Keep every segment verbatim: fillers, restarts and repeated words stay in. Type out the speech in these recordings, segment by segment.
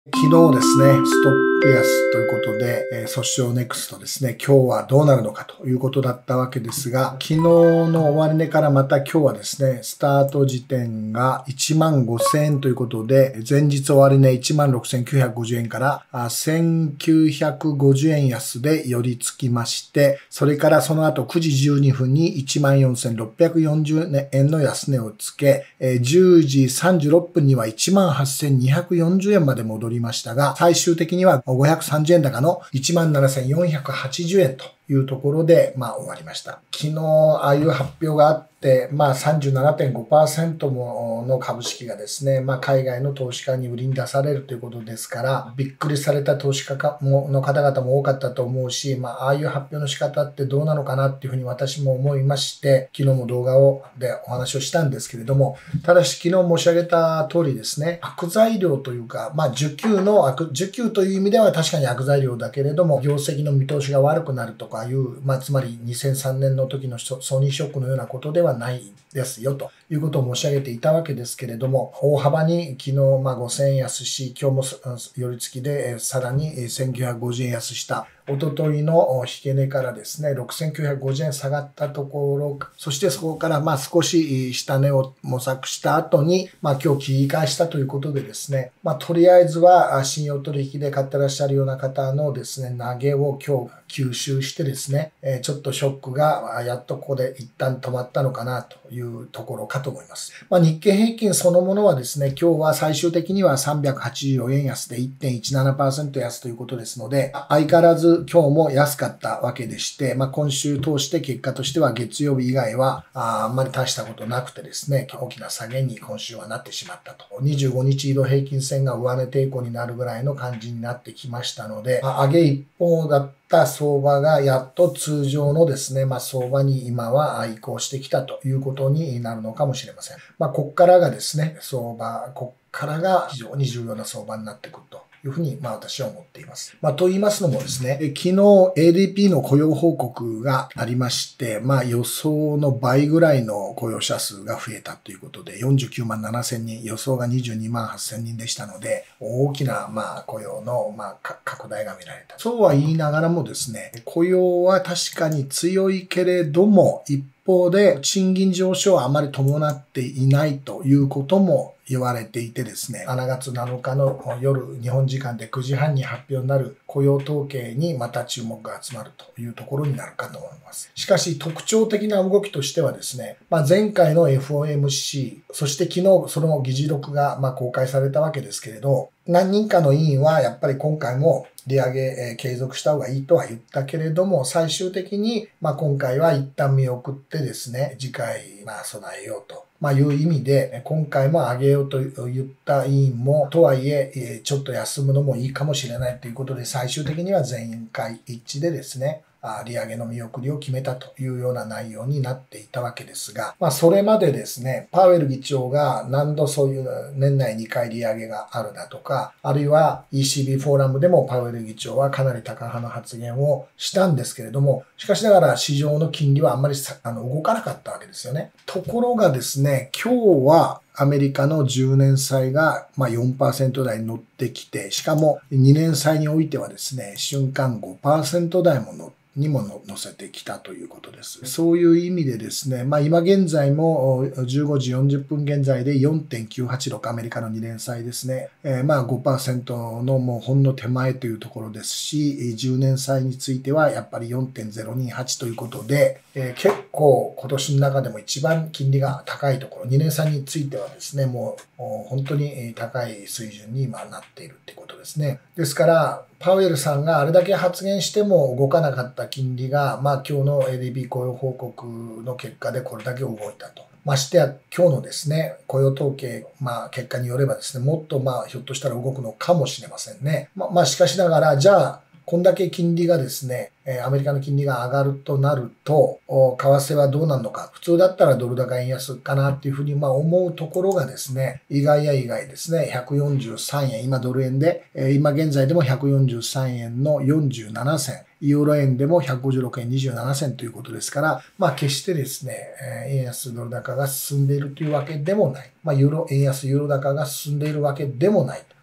昨日ですね、ストップ安ということで、えー、ソシオネクストですね、今日はどうなるのかということだったわけですが、昨日の終値からまた今日はですね、スタート時点がいちまんごせんえんということで、前日終値いちまんろくせんきゅうひゃくごじゅうえんからせんきゅうひゃくごじゅうえん安で寄り付きまして、それからその後くじじゅうにふんにいちまんよんせんろっぴゃくよんじゅうえんの安値をつけ、じゅうじさんじゅうろっぷんにはいちまんはっせんにひゃくよんじゅうえんまで戻りましたが、最終的にはごひゃくさんじゅうえん高の いちまんななせんよんひゃくはちじゅうえんというところで、まあ終わりました。昨日、ああいう発表があって、まあ さんじゅうななてんごパーセント もの株式がですね、まあ海外の投資家に売りに出されるということですから、びっくりされた投資家の方々も多かったと思うし、まあああいう発表の仕方ってどうなのかなっていうふうに私も思いまして、昨日も動画をでお話をしたんですけれども、ただし昨日申し上げた通りですね、悪材料というか、まあ需給の悪、需給という意味では確かに悪材料だけれども、業績の見通しが悪くなるとかいう、まあつまりにせんさんねんの時のソニーショックのようなことではないですよということを申し上げていたわけですけれども、大幅に昨日まあごせんえん安し、今日も寄り付きでさらにせんきゅうひゃくごじゅうえん安した。おとといの引け値からですね、ろくせんきゅうひゃくごじゅうえん下がったところ、そしてそこからまあ少し下値を模索した後に、まあ今日切り返したということでですね、まあとりあえずは信用取引で買ってらっしゃるような方のですね、投げを今日吸収してですね、ちょっとショックがやっとここで一旦止まったのかなというところかと思います。まあ日経平均そのものはですね、今日は最終的にはさんびゃくはちじゅうよえん安で いってんいちななパーセント 安ということですので、相変わらず今日も安かったわけでして、まあ、今週通して結果としては月曜日以外は あ, あんまり大したことなくてですね、大きな下げに今週はなってしまったと。にじゅうごにち移動平均線が上値抵抗になるぐらいの感じになってきましたので、まあ、上げ一方だった相場がやっと通常のですね、まあ、相場に今は移行してきたということになるのかもしれません。まあ、こっからがですね、相場、こっからが非常に重要な相場になってくるというふうに、まあ私は思っています。まあと言いますのもですね、昨日 エーディーピー の雇用報告がありまして、まあ予想の倍ぐらいの雇用者数が増えたということで、よんじゅうきゅうまんななせんにん、予想がにじゅうにまんはっせんにんでしたので、大きなまあ雇用のまあ拡大が見られた。そうは言いながらもですね、雇用は確かに強いけれども、一方で賃金上昇はあまり伴っていないということも言われていてですね、しちがつなのかの夜、日本時間でくじはんに発表になる雇用統計にまた注目が集まるというところになるかと思います。しかし特徴的な動きとしてはですね、まあ、前回の エフオーエムシー、そして昨日その議事録がまあ公開されたわけですけれど、何人かの委員はやっぱり今回も利上げ継続した方がいいとは言ったけれども、最終的にまあ今回は一旦見送ってですね、次回まあ備えようと。まあいう意味で、今回も上げようと言った委員も、とはいえ、ちょっと休むのもいいかもしれないということで、最終的には全会一致でですね、利上げの見送りを決めたというような内容になっていたわけですが、まあそれまでですね、パウエル議長が何度そういう年内にかい利上げがあるだとか、あるいは イーシービー フォーラムでもパウエル議長はかなり高派の発言をしたんですけれども、しかしながら市場の金利はあんまりあの動かなかったわけですよね。ところがですね、今日はアメリカのじゅうねん債がまあ よんパーセント 台に乗ってきて、しかもにねん債においてはですね、瞬間 ごパーセント 台も乗ってにも乗せてきたということです。そういう意味でですね、まあ今現在もじゅうごじよんじゅっぷん現在で よんてんきゅうはちろく アメリカのにねん債ですね。えー、まあ ごパーセント のもうほんの手前というところですし、じゅうねん債についてはやっぱり よんてんぜろにはち ということで、えー、結構今年の中でも一番金利が高いところ、にねん債についてはですね、もう本当に高い水準に今なっているってことですね。ですから、パウエルさんがあれだけ発言しても動かなかった金利が、まあ今日の エーディーピー 雇用報告の結果でこれだけ動いたと。ましてや今日のですね、雇用統計、まあ結果によればですね、もっとまあひょっとしたら動くのかもしれませんね。まあ、まあしかしながら、じゃあ、こんだけ金利がですね、アメリカの金利が上がるとなると、為替はどうなるのか。普通だったらドル高円安かなっていうふうにまあ思うところがですね、意外や意外ですね、ひゃくよんじゅうさんえん、今ドル円で、今現在でもひゃくよんじゅうさんえんのよんじゅうななせん。ユーロ円でもひゃくごじゅうろくえんにじゅうななせんということですから、まあ決してですね、円安ドル高が進んでいるというわけでもない。まあユーロ、円安ユーロ高が進んでいるわけでもない。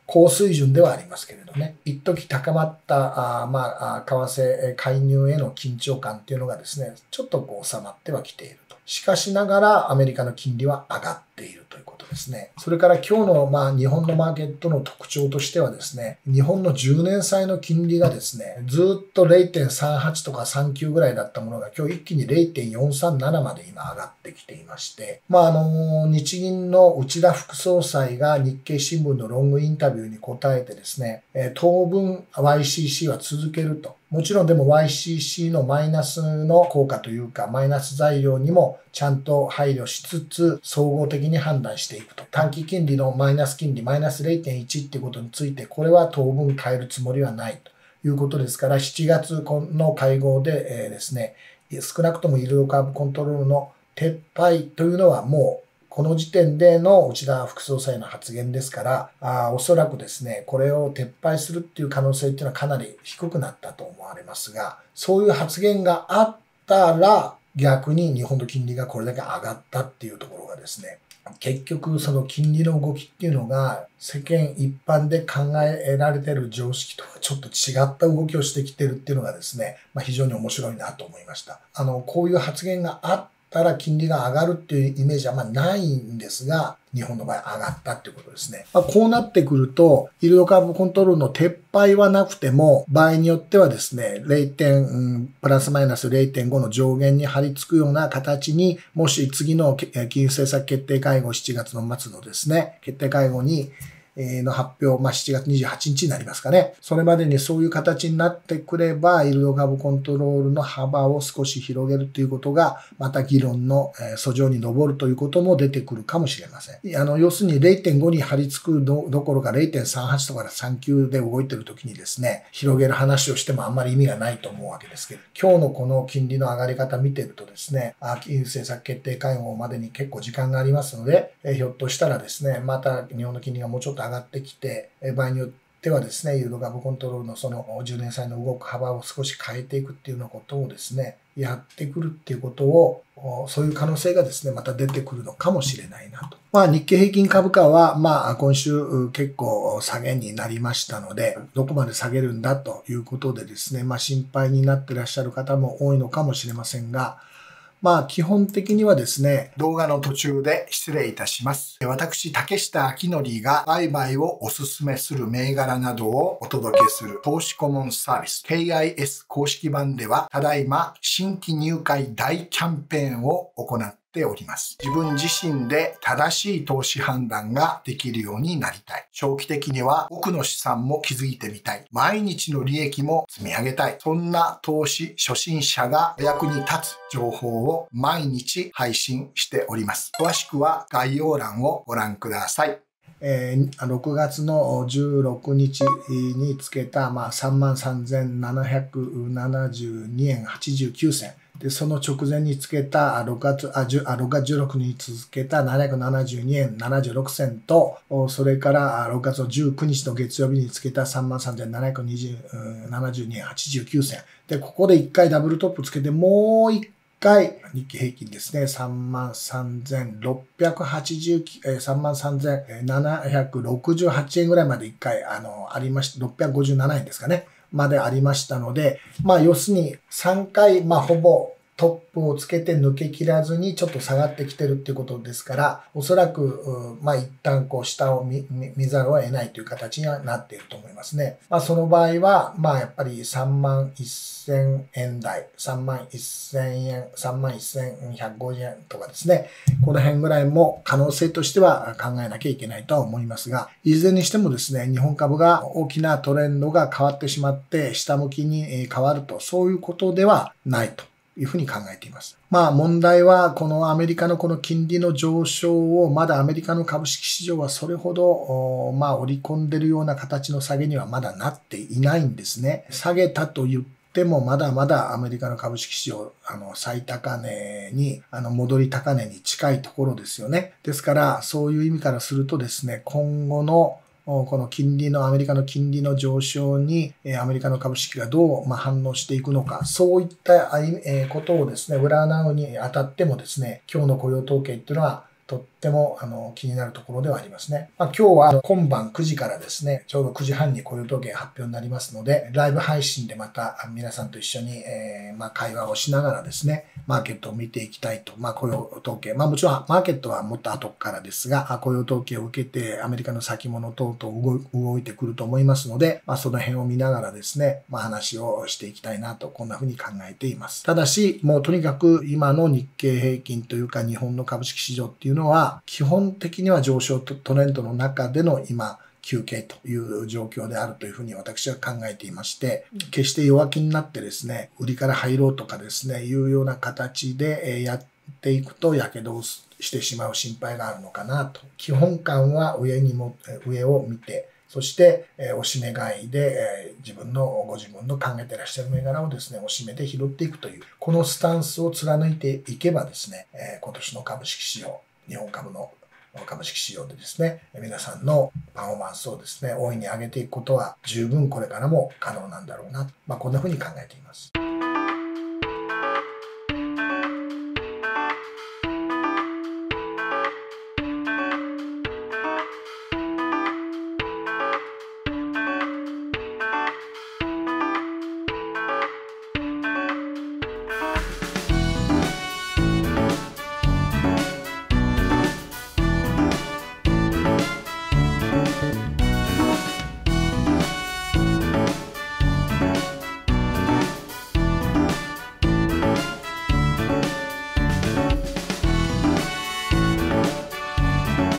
高水準ではありますけれどね。一時高まった、あまあ、為替介入への緊張感っていうのがですね、ちょっとこう収まってはきていると。しかしながらアメリカの金利は上がっているということですね。それから今日のまあ日本のマーケットの特徴としてはですね、日本のじゅうねん債の金利がですね、ずっと ゼロてんさんはち とかさんきゅうぐらいだったものが今日一気に ゼロてんよんさんなな まで今上がってきていまして、まああの、日銀の内田副総裁が日経新聞のロングインタビューに答えてですね、当分 ワイシーシー は続けると。もちろんでも ワイシーシー のマイナスの効果というか、マイナス材料にもちゃんと配慮しつつ、総合的に判断していくと。短期金利のマイナス金利、マイナス ゼロてんいち っていうことについて、これは当分変えるつもりはないということですから、しちがつの会合で、えー、ですね、少なくともイールドカーブコントロールの撤廃というのはもう、この時点での内田副総裁の発言ですから、あおそらくですね、これを撤廃するっていう可能性っていうのはかなり低くなったと思われますが、そういう発言があったら、逆に日本の金利がこれだけ上がったっていうところがですね、結局その金利の動きっていうのが世間一般で考えられている常識とはちょっと違った動きをしてきてるっていうのがですね、まあ、非常に面白いなと思いました。あの、こういう発言があったら金利が上がるっていうイメージはまあないんですが、日本の場合上がったっていうことですね。まあ、こうなってくると、イールドカーブコントロールの撤廃はなくても、場合によってはですね、ゼロてん、プラスマイナス ゼロてんご の上限に張り付くような形に、もし次の金融政策決定会合しちがつの末のですね、決定会合に、の発表、まあ、しちがつにじゅうはちにちになりますかね。それまでにそういう形になってくれば、イールドカーブコントロールの幅を少し広げるということが、また議論の訴状に上るということも出てくるかもしれません。あの、要するに ゼロてんご に張り付くどころか ゼロてんさんはち とかさんきゅうで動いてるときにですね、広げる話をしてもあんまり意味がないと思うわけですけど、今日のこの金利の上がり方見てるとですね、金融政策決定会合までに結構時間がありますので、ひょっとしたらですね、また日本の金利がもうちょっと上がってきて、場合によってはですね、イールドカーブコントロールのそのじゅうねん債の動く幅を少し変えていくっていうようなことをですね、やってくるっていうことを、そういう可能性がですね、また出てくるのかもしれないなと。まあ日経平均株価は、まあ今週結構下げになりましたので、どこまで下げるんだということでですね、まあ心配になっていらっしゃる方も多いのかもしれませんが、まあ基本的にはですね、動画の途中で失礼いたします。私、竹下明則が売買をお勧めする銘柄などをお届けする投資顧問サービス ケーアイエス 公式版では、ただいま新規入会大キャンペーンを行っております。自分自身で正しい投資判断ができるようになりたい。長期的には奥の資産も築いてみたい。毎日の利益も積み上げたい。そんな投資初心者が役に立つ情報を毎日配信しております。詳しくは概要欄をご覧ください。えー、ろくがつのじゅうろくにちにつけた、まあ、さんまんさんぜんななひゃくななじゅうにえんはちじゅうきゅうせん。で、その直前につけたろくがつ、あ、ろくがつじゅうろくにちに続けたななひゃくななじゅうにえんななじゅうろくせんと、それからろくがつのじゅうくにちの月曜日につけた さんまんさんぜんななひゃくななじゅうにえんはちじゅうきゅうせん。で、ここでいっかいダブルトップつけて、もういっかい日経平均ですね、さんまんさんぜんろっぴゃくはちじゅうきゅう、さんまんさんぜんななひゃくろくじゅうはちえんぐらいまでいっかい、あの、ありました、ろっぴゃくごじゅうななえんですかね。までありましたので、まあ要するにさんかい、まあほぼトップをつけて抜け切らずにちょっと下がってきてるっていうことですから、おそらく、まあ一旦こう下を 見, 見ざるを得ないという形にはなっていると思いますね。まあその場合は、まあやっぱりさんまんせんえん台、さんまんせんえん、さんまんせんひゃくごじゅうえんとかですね、この辺ぐらいも可能性としては考えなきゃいけないとは思いますが、いずれにしてもですね、日本株が大きなトレンドが変わってしまって下向きに変わると、そういうことではないというふうに考えています。まあ問題はこのアメリカのこの金利の上昇をまだアメリカの株式市場はそれほどまあ織り込んでるような形の下げにはまだなっていないんですね。下げたと言ってもまだまだアメリカの株式市場あの最高値にあの戻り高値に近いところですよね。ですからそういう意味からするとですね、今後のこの金利の、アメリカの金利の上昇に、アメリカの株式がどう反応していくのか、そういったことをですね、占うにあたってもですね、今日の雇用統計っていうのは、とってもあの気になるところではありますね。まあ、今日はあの今晩くじからですね、ちょうどくじはんに雇用統計発表になりますので、ライブ配信でまた皆さんと一緒に、えー、まあ会話をしながらですね、マーケットを見ていきたいと。まあ雇用統計。まあもちろんマーケットはもっと後からですが、雇用統計を受けてアメリカの先物等々動いてくると思いますので、まあその辺を見ながらですね、まあ話をしていきたいなと、こんな風に考えています。ただし、もうとにかく今の日経平均というか日本の株式市場っていうのは、基本的には上昇トレンドの中での今、休憩という状況であるというふうに私は考えていまして、決して弱気になってですね、売りから入ろうとかですね、いうような形でやっていくと火傷をしてしまう心配があるのかなと。基本感は上にも、上を見て、そして、えー、おしめ買いで、えー、自分の、ご自分の考えていらっしゃる銘柄をですね、おしめで拾っていくという、このスタンスを貫いていけばですね、えー、今年の株式市場、日本株の株式市場でですね、皆さんのパフォーマンスをですね、大いに上げていくことは十分これからも可能なんだろうな。まあ、こんな風に考えています。